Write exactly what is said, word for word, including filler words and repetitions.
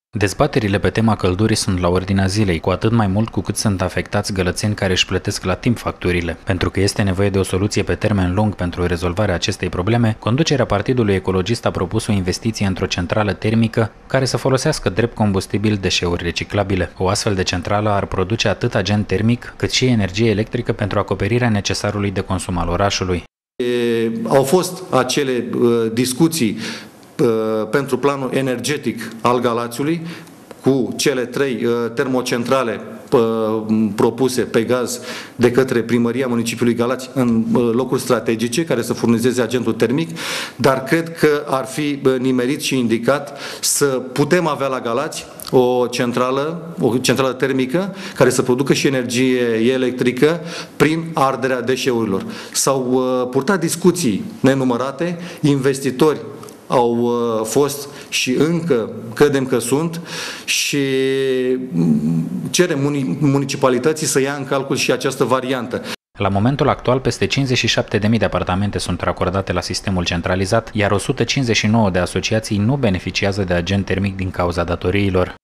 Dezbaterile pe tema căldurii sunt la ordinea zilei, cu atât mai mult cu cât sunt afectați gălățeni care își plătesc la timp facturile. Pentru că este nevoie de o soluție pe termen lung pentru rezolvarea acestei probleme, conducerea Partidului Ecologist a propus o investiție într-o centrală termică care să folosească drept combustibil deșeuri reciclabile. O astfel de centrală ar produce atât agent termic, cât și energie electrică pentru acoperirea necesarului de consum al orașului. E, au fost acele uh, discuții pentru planul energetic al Galațiului, cu cele trei termocentrale propuse pe gaz de către Primăria Municipiului Galați în locuri strategice care să furnizeze agentul termic, dar cred că ar fi nimerit și indicat să putem avea la Galați o centrală, o centrală termică care să producă și energie electrică prin arderea deșeurilor. S-au purtat discuții nenumărate, investitori au fost și încă credem că sunt și cerem municipalității să ia în calcul și această variantă. La momentul actual, peste cincizeci și șapte de mii de apartamente sunt racordate la sistemul centralizat, iar o sută cincizeci și nouă de asociații nu beneficiază de agent termic din cauza datoriilor.